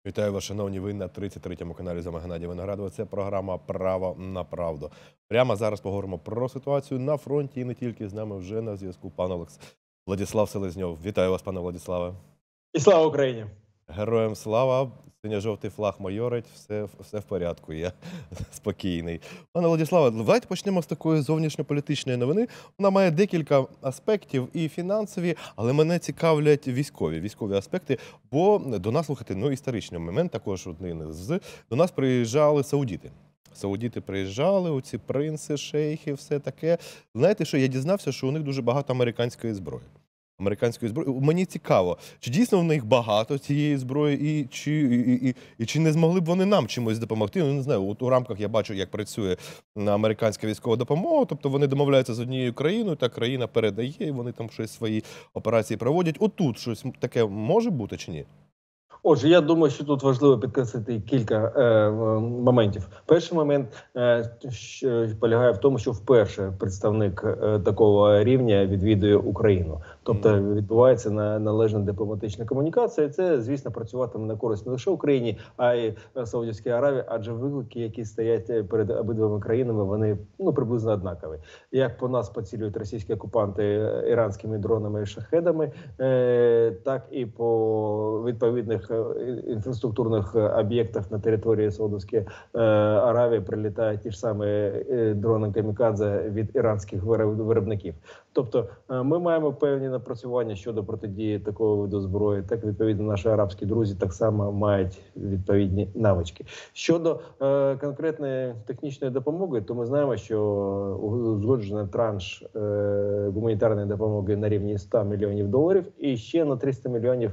Вітаю вас, шановні, ви на 33-му каналі. З вами Геннадій Виноградов. Це програма «Право на правду». Прямо зараз поговоримо про ситуацію на фронті і не тільки. З нами вже на зв'язку пан Владислав Селезньов. Вітаю вас, пане Владиславе. І слава Україні! Героям слава, синьо-жовтий флаг майорить, все в порядку, я спокійний. Пане Владиславе, давайте почнемо з такої зовнішньополітичної новини. Вона має декілька аспектів, і фінансові, але мене цікавлять військові аспекти, бо до нас, слухайте, історичний момент також один до нас приїжджали саудіти. Саудіти приїжджали, оці принци, шейхи, все таке. Знаєте що, я дізнався, що у них дуже багато американської зброї. Мені цікаво, чи дійсно в них багато цієї зброї, і чи не змогли б вони нам чимось допомогти? Ну, не знаю, от у рамках я бачу, як працює американська військова допомога, тобто вони домовляються з однією країною, та країна передає, і вони там щось свої операції проводять. Отут щось таке може бути чи ні? Отже, я думаю, що тут важливо підкреслити кілька моментів. Перший момент полягає в тому, що вперше представник такого рівня відвідує Україну. Тобто відбувається належна дипломатична комунікація. І це, звісно, працюватиме на користь не лише Україні, а й Саудівській Аравії, адже виклики, які стоять перед обидвома країнами, вони приблизно однакові. Як по нас поцілюють російські окупанти іранськими дронами і шахедами, так і по відповідних інфраструктурних об'єктах на території Саудовської Аравії прилітають ті ж самі дрони камікадзе від іранських виробників. Тобто ми маємо певні напрацювання щодо протидії такого виду зброї. Так, відповідно, наші арабські друзі так само мають відповідні навички. Щодо конкретної технічної допомоги, то ми знаємо, що узгоджений транш гуманітарної допомоги на рівні $100 мільйонів, і ще на 300 мільйонів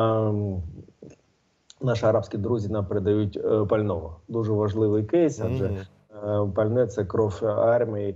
наші арабські друзі нам передають пального. Дуже важливий кейс, адже пальне – це кров армії,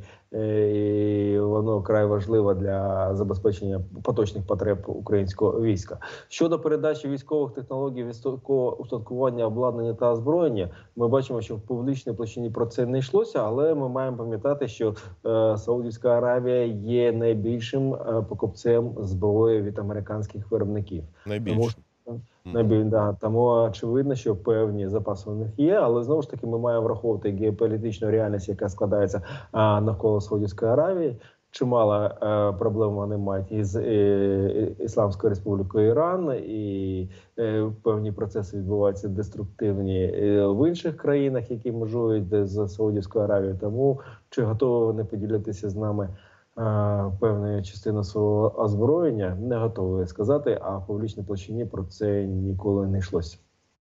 і воно край важливо для забезпечення поточних потреб українського війська. Щодо передачі військових технологій, військового устаткування, обладнання та озброєння, ми бачимо, що в публічній площині про це не йшлося, але ми маємо пам'ятати, що Саудівська Аравія є найбільшим покупцем зброї від американських виробників. Найбільше. Тому очевидно, що певні запаси у них є, але знову ж таки ми маємо враховувати геополітичну реальність, яка складається навколо Саудівської Аравії. Чимало проблем вони мають із Ісламською Республікою Іран, і певні процеси відбуваються деструктивні в інших країнах, які межують з Саудівською Аравією. Тому чи готові вони поділитися з нами певною частиною свого озброєння, не готовий сказати, а в публічній площині про це ніколи не йшлося.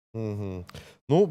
Ну,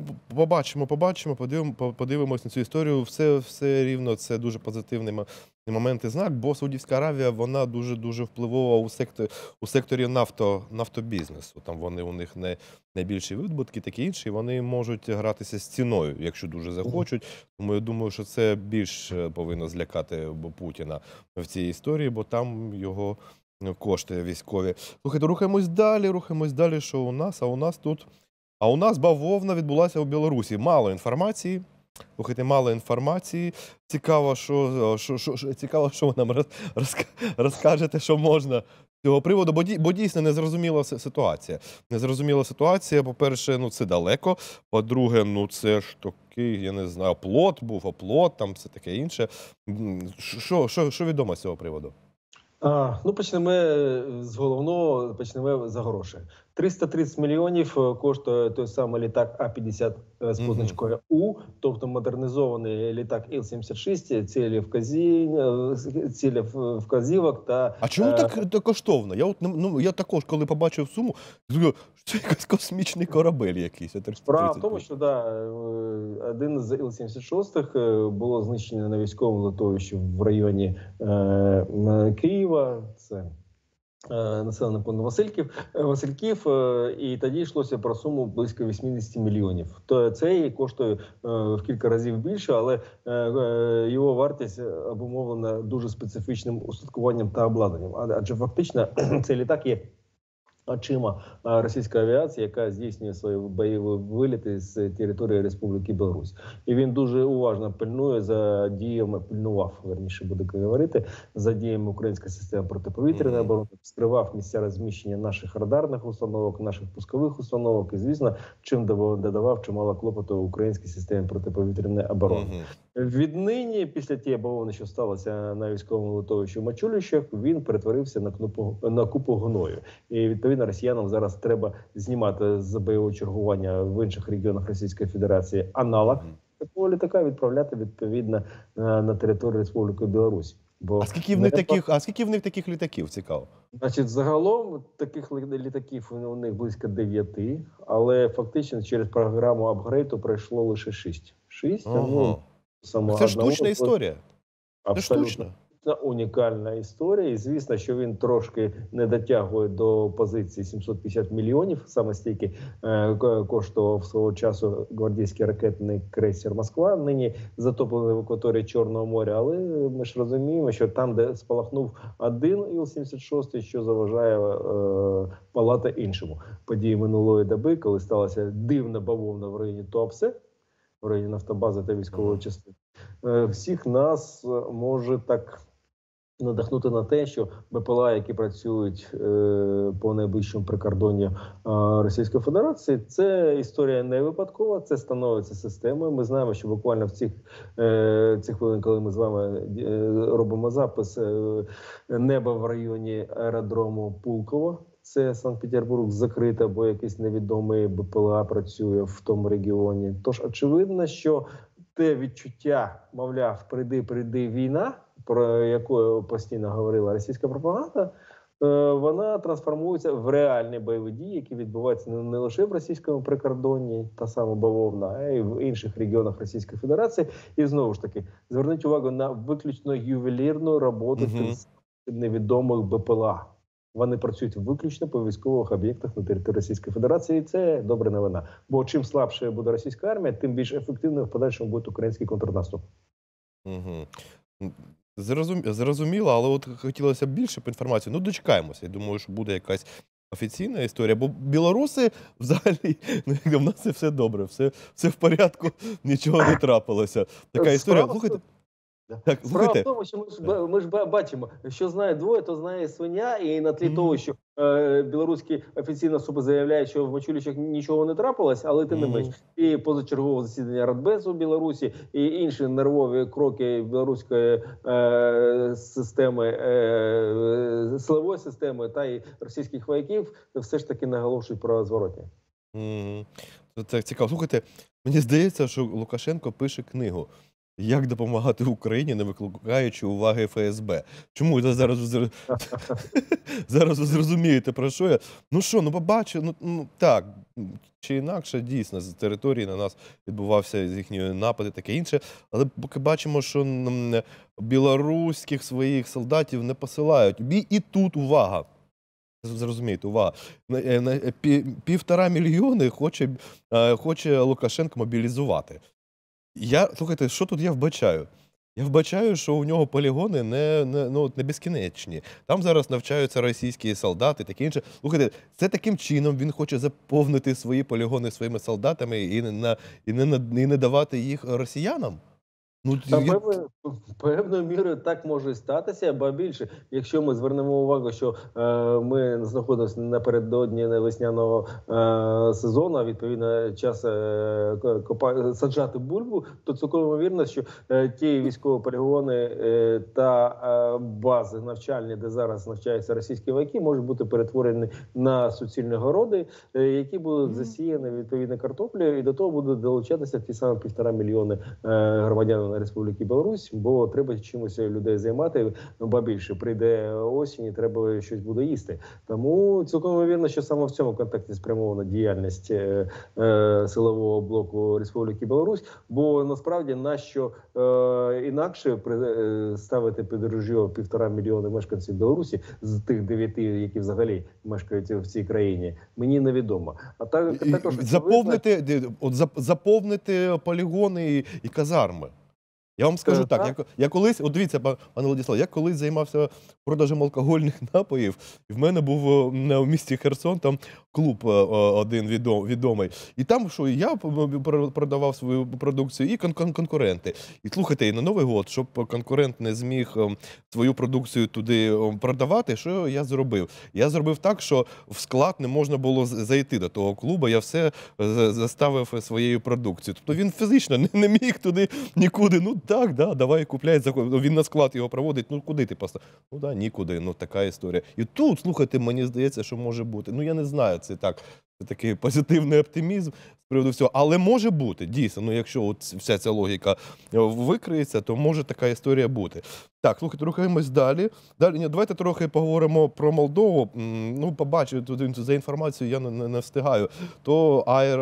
подивимось на цю історію. Все рівно це дуже позитивний момент і знак, бо Саудівська Аравія, вона дуже впливова у секторі нафтобізнесу. Там у них найбільші видобутки, такі інші, вони можуть гратися з ціною, якщо дуже захочуть. Тому я думаю, що це більш повинно злякати Путіна в цій історії, бо там його кошти військові. Слухайте, рухаємось далі, що у нас, а у нас бавовна відбулася у Білорусі. Мало інформації. Слухайте, мало інформації. Цікаво, що ви нам розкажете, що можна з цього приводу, бо дійсно незрозуміла ситуація. Незрозуміла ситуація, по-перше, це далеко, по-друге, це ж такий, я не знаю, оплот, там все таке інше. Що відомо з цього приводу? Почнемо з головного, почнемо за гроші. 330 мільйонів коштує той самий літак А-50 з позначкою У, тобто модернізований літак Іл-76, цілі вказівок та... А чому так коштовно? Я також, коли побачив суму, думаю, що це якийсь космічний корабель якийсь. Справа в тому, що один з Іл-76 було знищено на військовому литовищі в районі Києва. Це населений пункт Васильків, і тоді йшлося про суму близько 80 мільйонів. То це коштує в кілька разів більше, але його вартість обумовлена дуже специфічним устаткуванням та обладнанням. Адже фактично цей літак є очима російської авіації, яка здійснює свої бойові виліти з території Республіки Білорусь. І він дуже уважно пильнує за діями, пильнував, верніше буде говорити, за діями української системи протиповітряної оборони, скривав місця розміщення наших радарних установок, наших пускових установок і, звісно, чим додавав чимало клопоту українській системі протиповітряної оборони. Віднині, після тієї бавовни, що сталося на військовому литовищі в Мачулищах, він перетворився на купу гною. І, відповідно, росіянам зараз треба знімати з бойового чергування в інших регіонах Російської Федерації аналог такого літака, відправляти, відповідно, на територію Республіки Білорусь. Бо А скільки в них таких літаків, цікаво? Значить, загалом таких літаків у них близько 9, але фактично через програму апгрейду пройшло лише 6. 6, Це штучна історія. Абсолютно. Це унікальна історія. І звісно, що він трошки не дотягує до позиції 750 мільйонів. Саме стільки коштував свого часу гвардійський ракетний крейсер «Москва», нині затоплений в акваторії Чорного моря. Але ми ж розуміємо, що там, де спалахнув один Іл-76, що заважає палати іншому. Події минулої доби, коли сталася дивна бавовна в районі Туапсе, в районі нафтобази та військової частини. Всіх нас може так надихнути на те, що БПЛА, які працюють по найближчому прикордонню Російської Федерації, це історія не випадкова, це становиться системою. Ми знаємо, що буквально в цих хвилин, коли ми з вами робимо запис, небо в районі аеродрому Пулково, це Санкт-Петербург, закрите, або якийсь невідомий БПЛА працює в тому регіоні. Тож очевидно, що те відчуття, мовляв, прийди війна, про яку постійно говорила російська пропаганда, вона трансформується в реальні бойові дії, які відбуваються не лише в російському прикордонні, та сама бавовна, а й в інших регіонах Російської Федерації. І знову ж таки, зверніть увагу на виключно ювелірну роботу невідомих БПЛА. Вони працюють виключно по військових об'єктах на території Російської Федерації, і це добра новина. Бо чим слабше буде російська армія, тим більш ефективним в подальшому буде український контрнаступ. Зрозуміло, але от хотілося б більше інформації. Ну, дочекаємося. Я думаю, що буде якась офіційна історія. Бо білоруси взагалі, в нас все добре, все в порядку, нічого не трапилося. Така історія. Слухайте. Так, справа в тому, що ми ж бачимо, що знає двоє, то знає свиня, і на тлі того, що білоруські офіційні особи заявляють, що в Мачулищах нічого не трапилось, але тим не менш. І позачергове засідання Радбезу в Білорусі, і інші нервові кроки білоруської системи, силової системи та й російських вояків все ж таки наголошують про зворотне. Це цікаво. Слухайте, мені здається, що Лукашенко пише книгу «Як допомагати Україні, не викликаючи уваги ФСБ». Чому? Зараз ви зрозумієте, про що я. Ну що, побачу, так, чи інакше, дійсно, з території на нас відбувався з їхньої напади, таке інше. Але поки бачимо, що білоруських своїх солдатів не посилають. І тут увага. Зрозумієте, увага. 1,5 мільйони хоче Лукашенко мобілізувати. Слухайте, що тут я вбачаю? Я вбачаю, що у нього полігони не безкінечні. Там зараз навчаються російські солдати, таке інше. Слухайте, це таким чином він хоче заповнити свої полігони своїми солдатами і не давати їх росіянам? Певною мірою так може статися, бо більше, якщо ми звернемо увагу, що ми знаходимося напередодні весняного сезону, а відповідно час саджати бульбу, то цілком ймовірно, що ті військові полігони та бази навчальні, де зараз навчаються російські вояки, можуть бути перетворені на суцільні городи, які будуть засіяні відповідно картоплею, і до того будуть долучатися ті самі 1,5 мільйони громадян Республіки Білорусь, бо треба чимось людей займати, ба більше прийде осінь і треба щось буде їсти. Тому цілком ймовірно, що саме в цьому контексті спрямована діяльність силового блоку Республіки Білорусь, бо насправді нащо інакше ставити під ружьо 1,5 мільйони мешканців Білорусі з тих 9, які взагалі мешкають в цій країні, мені невідомо. А також заповнити полігони і казарми. Я вам скажу так, Так. я колись, от дивіться, пане Владислав, я колись займався продажем алкогольних напоїв, і в мене був в місті Херсон там клуб один відомий. І там, що я продавав свою продукцію, і конкуренти. І слухайте, і на Новий год, щоб конкурент не зміг свою продукцію туди продавати, що я зробив? Я зробив так, що в склад не можна було зайти до того клубу, я все заставив своєю продукцією. Тобто він фізично не міг туди нікуди. Ну так, да, давай купляй, він на склад його проводить, ну куди ти поставив? Ну да, нікуди, ну така історія. І тут, слухайте, мені здається, що може бути. Ну я не знаю, це так, це такий позитивний оптимізм з приводу всього. Але може бути, дійсно, ну якщо от вся ця логіка викриється, то може така історія бути. Так, слухайте, рухаємось далі. Давайте трохи поговоримо про Молдову. Ну, побачу, тут за інформацією я не встигаю. То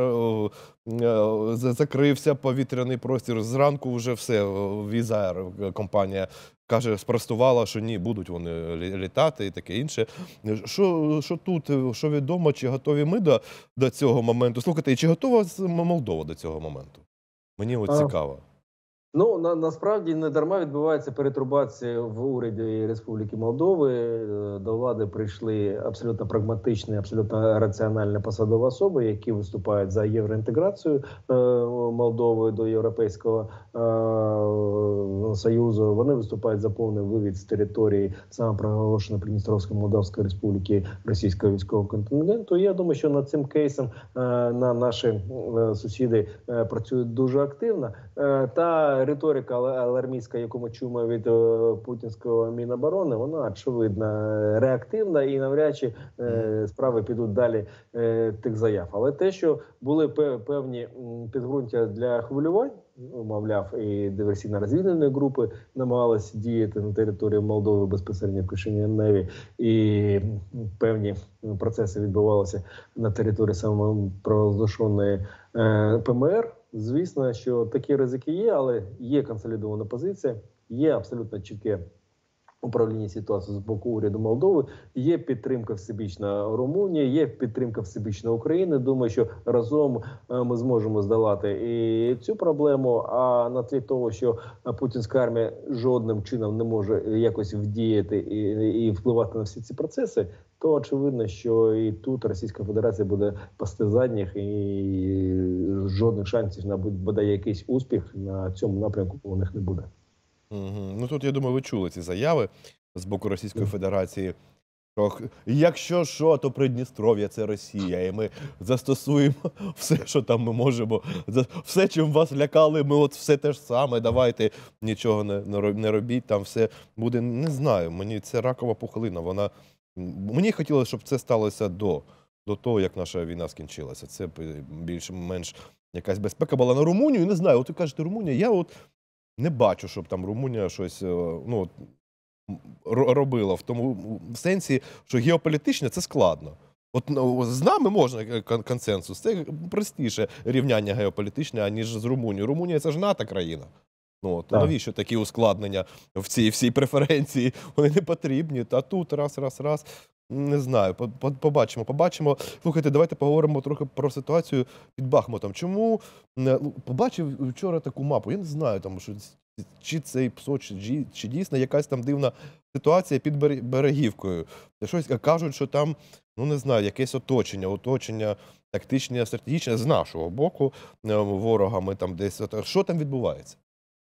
закрився повітряний простір. Зранку вже все, Візаєр компанія спростувала, що ні, будуть вони літати і таке інше. Що тут, що відомо, чи готові ми до цього моменту? Слухайте, і чи готова Молдова до цього моменту? Мені от цікаво. Ну, насправді не дарма відбувається перетрубація в уряді Республіки Молдови. До влади прийшли абсолютно прагматичні, абсолютно раціональні посадові особи, які виступають за євроінтеграцію Молдови до Європейського Союзу. Вони виступають за повний вивід з території самопроголошеної Придністровської Молдавської Республіки російського військового контингенту. І я думаю, що над цим кейсом наші сусіди працюють дуже активно. Та риторика алармістська, яку ми чуємо від путінського Міноборони, вона, очевидно, реактивна і навряд чи справи підуть далі тих заяв. Але те, що були певні підґрунтя для хвилювань, мовляв, і диверсійно-розвідувальні групи намагалися діяти на території Молдови безпосередньо в Кишиневі, і певні процеси відбувалися на території самопровозглашеної ПМР. Звісно, що такі ризики є, але є консолідована позиція, є абсолютно чітке управління ситуацією з боку уряду Молдови, є підтримка всебічна Румунії, є підтримка всебічна України. Думаю, що разом ми зможемо здолати і цю проблему, а на тлі того, що путінська армія жодним чином не може якось вдіяти і впливати на всі ці процеси, то очевидно, що і тут Російська Федерація буде пасти задніх, і жодних шансів на бодай якийсь успіх на цьому напрямку у них не буде. Ну тут, я думаю, ви чули ці заяви з боку Російської Федерації. Якщо що, то Придністров'я – це Росія, і ми застосуємо все, що там ми можемо. Все, чим вас лякали, ми от все те ж саме, давайте нічого не робіть, там все буде, не знаю, мені це ракова пухлина, мені хотілося, щоб це сталося до того, як наша війна скінчилася. Це більш-менш якась безпека була. На Румунію, не знаю, от ви кажете, Румунія, я от не бачу, щоб там Румунія щось, ну, робила в тому сенсі, що геополітично це складно. От з нами можна консенсус, це простіше рівняння геополітичне, аніж з Румунією. Румунія – це ж НАТО країна. Ну, от, навіщо такі ускладнення в цій преференції? Вони не потрібні. А тут раз. Не знаю, побачимо. Слухайте, давайте поговоримо трохи про ситуацію під Бахмутом. Чому? Побачив вчора таку мапу, я не знаю, там, що, чи це ПСО, чи дійсно якась там дивна ситуація під Берегівкою. Щось кажуть, що там, ну не знаю, якесь оточення тактичне, стратегічне з нашого боку ворогами там десь. Що там відбувається?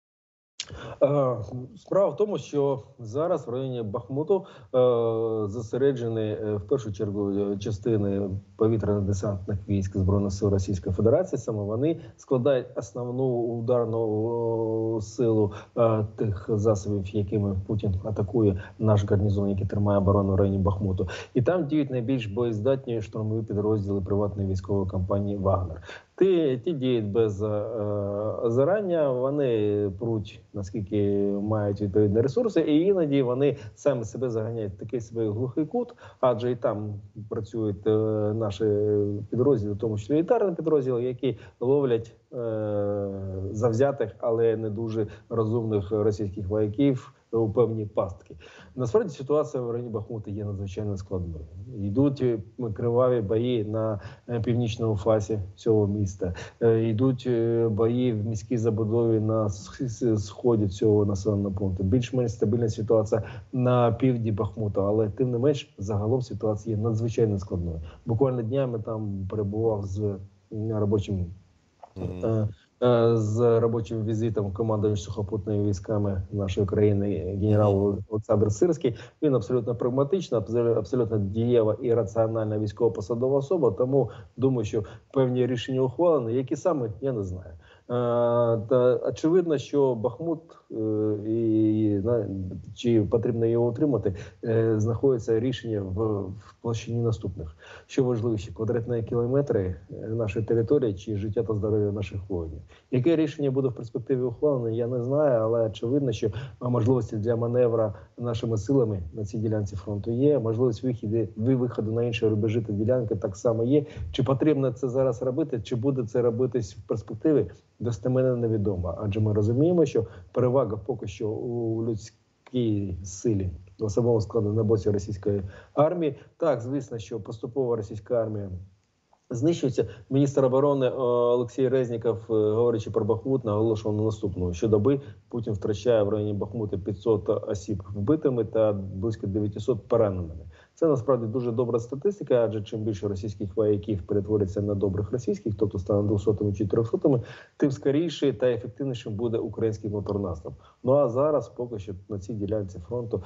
Справа в тому, що зараз в районі Бахмуту зосереджені в першу чергу частини повітряно-десантних військ Збройних сил Російської Федерації. Саме вони складають основну ударну силу тих засобів, якими Путін атакує наш гарнізон, який тримає оборону в районі Бахмуту. І там діють найбільш боєздатні штурмові підрозділи приватної військової компанії «Вагнер». Ті діють без озирання, вони пруть, наскільки мають відповідні ресурси, і іноді вони самі себе заганяють в такий собі глухий кут, адже і там працюють наші підрозділи, в тому числі елітарні підрозділи, які ловлять завзятих, але не дуже розумних російських вояків у певні пастки. Насправді ситуація в районі Бахмута є надзвичайно складною. Йдуть криваві бої на північному фасі цього міста. Йдуть бої в міській забудові на сході цього населеного пункту. Більш-менш стабільна ситуація на півдні Бахмута, але тим не менш загалом ситуація є надзвичайно складною. Буквально днями там перебував з робочим візитом командуючий сухопутними військами нашої країни генерал Олександр Сирський. Він абсолютно прагматична, абсолютно дієва і раціональна військово-посадова особа, тому думаю, що певні рішення ухвалені, які саме, я не знаю. Та очевидно, що Бахмут, чи потрібно його утримати, знаходиться рішення в площині наступних. Що важливіше, квадратні кілометри нашої території чи життя та здоров'я наших воїнів. Яке рішення буде в перспективі ухвалене, я не знаю, але очевидно, що можливості для маневра нашими силами на цій ділянці фронту є, можливість виходу на інші рубежі та ділянки так само є. Чи потрібно це зараз робити, чи буде це робитись в перспективі, достеменно невідомо. Адже ми розуміємо, що перевага поки що у людській силі особового складу на боці російської армії. Так, звісно, що поступово російська армія знищується. Міністр оборони Олексій Резніков, говорячи про Бахмут, наголошував на наступному. Щодоби Путін втрачає в районі Бахмута 500 осіб вбитими та близько 900 пораненими. Це насправді дуже добра статистика, адже чим більше російських вояків перетвориться на добрих російських, тобто стане 200-ми чи 300-ми, тим скоріше та ефективнішим буде український контрнаступ. Ну а зараз поки що на цій ділянці фронту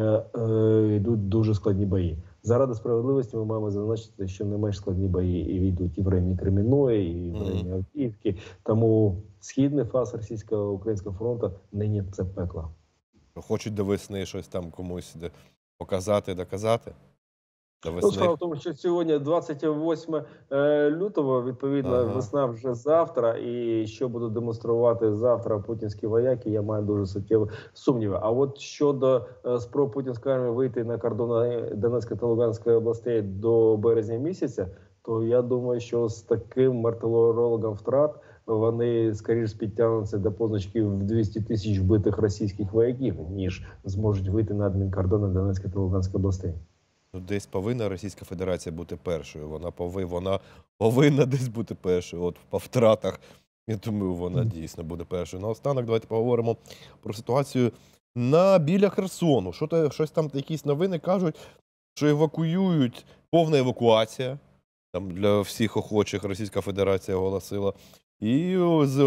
йдуть дуже складні бої. Заради справедливості ми маємо зазначити, що не менш складні бої і йдуть і в районі Кремінної, і в районі Авдіївки. Тому східний фас російсько-українського фронту нині це пекло. Хочуть до весни щось там комусь показати, доказати? Справа в тому, що сьогодні 28 лютого, відповідно, весна вже завтра, і що будуть демонструвати завтра путінські вояки, я маю дуже суттєві сумніви. А от щодо спроб путінської армії вийти на кордони Донецької та Луганської областей до березня місяця, то я думаю, що з таким мартирологом втрат вони скоріше підтягнуться до позначки в 200 тисяч вбитих російських вояків, ніж зможуть вийти на адмінкордони Донецької та Луганської областей. Десь повинна Російська Федерація бути першою. Вона повинна десь бути першою. От по втратах, я думаю, вона дійсно буде першою. Наостанок давайте поговоримо про ситуацію біля Херсону. Щось там, якісь новини кажуть, що евакуюють, повна евакуація. Там для всіх охочих Російська Федерація оголосила. І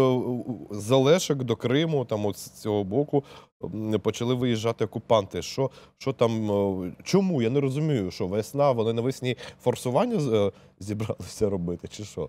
з Олешок до Криму, там от з цього боку, почали виїжджати окупанти. Що там, чому? Я не розумію, що весна, вони навесні форсування зібралися робити, чи що?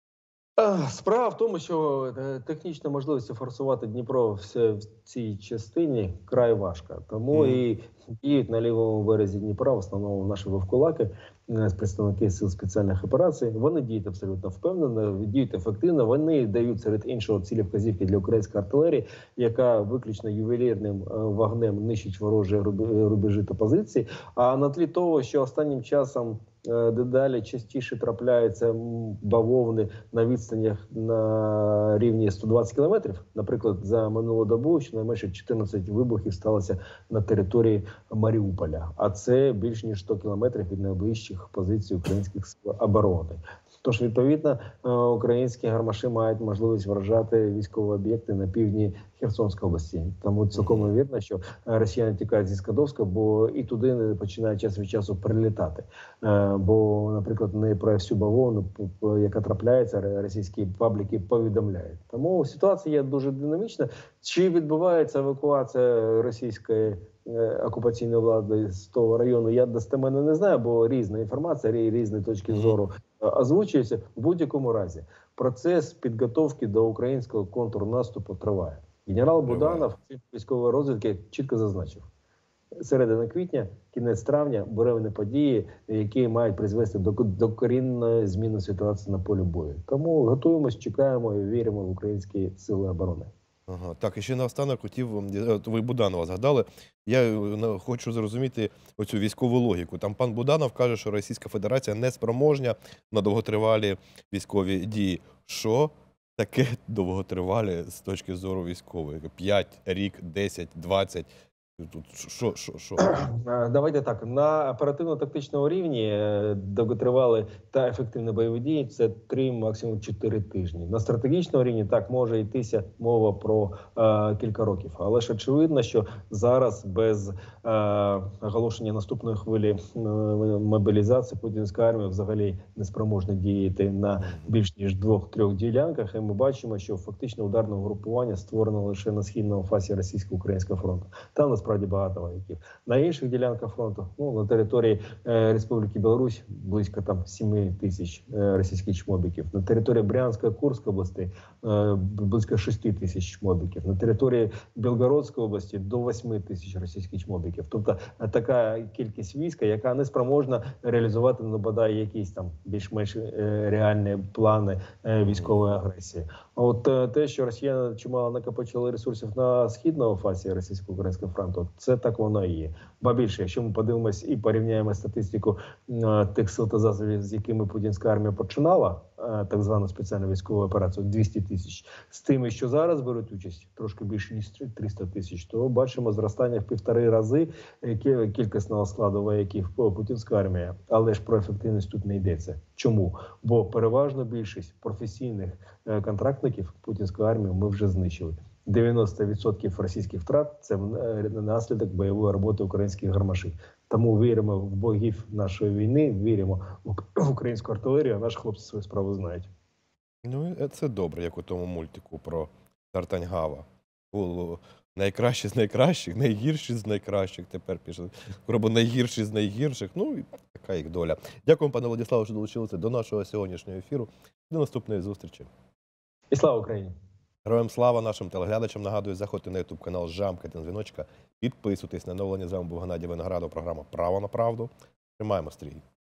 Справа в тому, що технічна можливість форсувати Дніпро в цій частині край важка. Тому і діють на лівому березі Дніпра, в основному наші вовкулаки, представники сил спеціальних операцій. Вони діють абсолютно впевнено, діють ефективно. Вони дають серед іншого цілі вказівки для української артилерії, яка виключно ювелірним вогнем нищить ворожі рубежі та позиції. А на тлі того, що останнім часом дедалі частіше трапляються бавовни на відстанях на рівні 120 кілометрів. Наприклад, за минулу добу щонайменше 14 вибухів сталося на території Маріуполя. А це більш ніж 100 кілометрів від найближчих позицій українських сил оборони. Тож, відповідно, українські гармаші мають можливість вражати військові об'єкти на півдні Херсонської області. Тому цілком ймовірно, що росіяни тікають зі Скадовська, бо і туди не починають час від часу прилітати. Бо, наприклад, не про всю бавовну, яка трапляється, російські пабліки повідомляють. Тому ситуація є дуже динамічна. Чи відбувається евакуація російської окупаційної влади з того району, я достеменно не знаю, бо різна інформація, різні точки зору озвучуються. В будь-якому разі процес підготовки до українського контрнаступу триває. Генерал Буданов військової розвідки чітко зазначив: середина квітня, кінець травня, буремні події, які мають призвести до докорінної зміни ситуації на полі бою. Тому готуємось, чекаємо і віримо в українські сили оборони. Так, і ще наостанок хотів, ви Буданова згадали, я хочу зрозуміти оцю військову логіку. Там пан Буданов каже, що Російська Федерація не спроможня на довготривалі військові дії. Що таке довготривалі з точки зору військової? 5, рік, 10, 20? Тут що? Давайте так, на оперативно-тактичному рівні довготривалі та ефективні бойові дії – це 3, максимум 4 тижні. На стратегічному рівні так може йтися мова про кілька років. Але ж очевидно, що зараз без оголошення наступної хвилі мобілізації путінська армія взагалі не спроможна діяти на більш ніж 2-3 ділянках. І ми бачимо, що фактично ударне угрупування створено лише на східному фасі російсько-українського фронту. Там насправді багато вояків. На інших ділянках фронту, на території Республіки Білорусь близько 7 тисяч російських чмобіків. На території Брянської, Курської області близько 6 тисяч чмобіків. На території Білгородської області до 8 тисяч російських чмобіків. Тобто така кількість війська, яка не спроможна реалізувати, бодай якісь там більш-менш реальні плани військової агресії. А от те, що росіяни чимало накопичили ресурсів на східному фасі російсько-українського фронту, це так воно і є. Ба більше, якщо ми подивимось і порівняємо статистику тих сил та засобів, з якими путінська армія починала так звану спеціальну військову операцію 200 тисяч, з тими, що зараз беруть участь, трошки більше ніж 300 тисяч, то бачимо зростання в 1,5 рази кількісного складу вояків путінська армія. Але ж про ефективність тут не йдеться. Чому? Бо переважно більшість професійних контрактників путінської армії ми вже знищили. 90% російських втрат – це наслідок бойової роботи українських гармашів. Тому віримо в богів нашої війни, віримо в українську артилерію, а наші хлопці свою справу знають. Ну, це добре, як у тому мультику про Тартаньгава. Було найкращі з найкращих, найгірші з найкращих. Тепер пішли робо найгірші з найгірших. Ну, і така їх доля. Дякую, пане Владиславе, що долучилися до нашого сьогоднішнього ефіру. До наступної зустрічі. І слава Україні! Героям слава, нашим телеглядачам. Нагадую, заходьте на YouTube канал «Жамкайте на дзвіночка». Підписуйтесь на оновлення. З вами був Геннадій Виноградов. Програма «Право на правду». Тримаємо стрій.